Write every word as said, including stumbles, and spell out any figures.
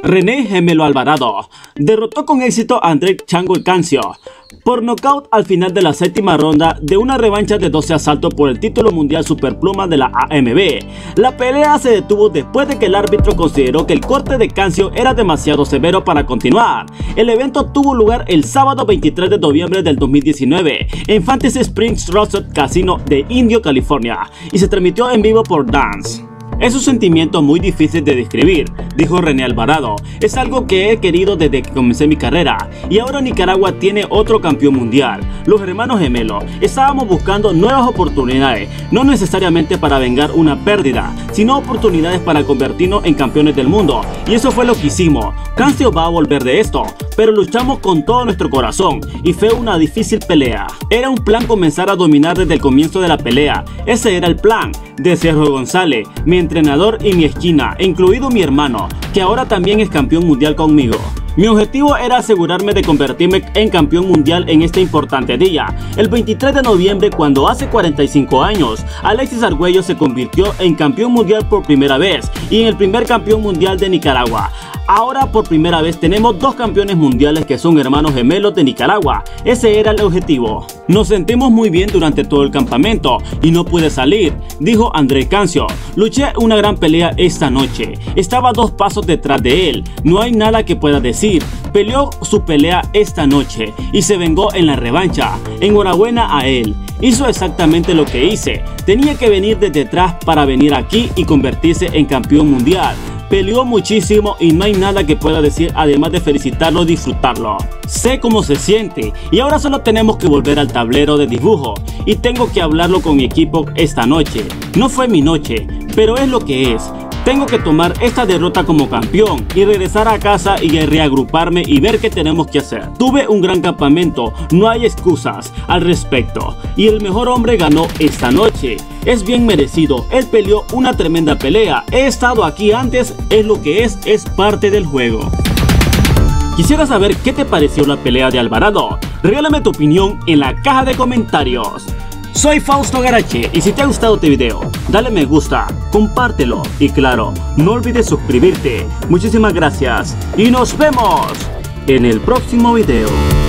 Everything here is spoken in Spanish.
René Gemelo Alvarado derrotó con éxito a André Chango El Cancio por nocaut al final de la séptima ronda de una revancha de doce asaltos por el título mundial superpluma de la A M B. La pelea se detuvo después de que el árbitro consideró que el corte de Cancio era demasiado severo para continuar. El evento tuvo lugar el sábado veintitrés de noviembre del dos mil diecinueve en Fantasy Springs Resort Casino de Indio, California, y se transmitió en vivo por Dance. Es un sentimiento muy difícil de describir, dijo René Alvarado. Es algo que he querido desde que comencé mi carrera, y ahora Nicaragua tiene otro campeón mundial. Los hermanos gemelos estábamos buscando nuevas oportunidades, no necesariamente para vengar una pérdida, sino oportunidades para convertirnos en campeones del mundo, y eso fue lo que hicimos. Cancio va a volver de esto, pero luchamos con todo nuestro corazón, y fue una difícil pelea. Era un plan comenzar a dominar desde el comienzo de la pelea, ese era el plan, de Sergio González, mi entrenador y mi esquina, incluido mi hermano, que ahora también es campeón mundial conmigo. Mi objetivo era asegurarme de convertirme en campeón mundial en este importante día, el veintitrés de noviembre, cuando hace cuarenta y cinco años, Alexis Argüello se convirtió en campeón mundial por primera vez y en el primer campeón mundial de Nicaragua. Ahora por primera vez tenemos dos campeones mundiales que son hermanos gemelos de Nicaragua. Ese era el objetivo. Nos sentimos muy bien durante todo el campamento y no pude salir, dijo André Cancio. Luché una gran pelea esta noche. Estaba dos pasos detrás de él. No hay nada que pueda decir. Peleó su pelea esta noche y se vengó en la revancha. Enhorabuena a él. Hizo exactamente lo que hice. Tenía que venir desde atrás para venir aquí y convertirse en campeón mundial. Peleó muchísimo y no hay nada que pueda decir además de felicitarlo y disfrutarlo. Sé cómo se siente y ahora solo tenemos que volver al tablero de dibujo y tengo que hablarlo con mi equipo esta noche. No fue mi noche, pero es lo que es. Tengo que tomar esta derrota como campeón y regresar a casa y reagruparme y ver qué tenemos que hacer. Tuve un gran campamento, no hay excusas al respecto, y el mejor hombre ganó esta noche. Es bien merecido, él peleó una tremenda pelea. He estado aquí antes, es lo que es, es parte del juego. Quisiera saber qué te pareció la pelea de Alvarado. Regálame tu opinión en la caja de comentarios. Soy Fausto Garache y si te ha gustado este video, dale me gusta, compártelo y claro, no olvides suscribirte. Muchísimas gracias y nos vemos en el próximo video.